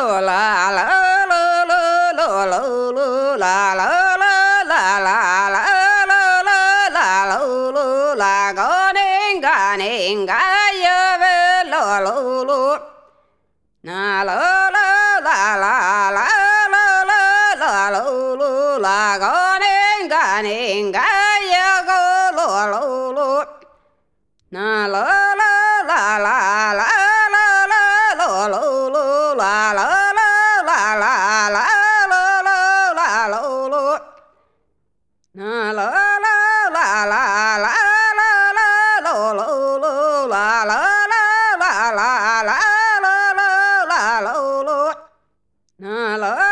la la la la la la la la la la ga ning ga ya ve lo lo lo na la la la la la la la la lo la ga ning ga ya go lo lo lo na la la la la la la la lo lo lo la la la la la la la la lo lo na la la la la la la la la la la la la la la la la la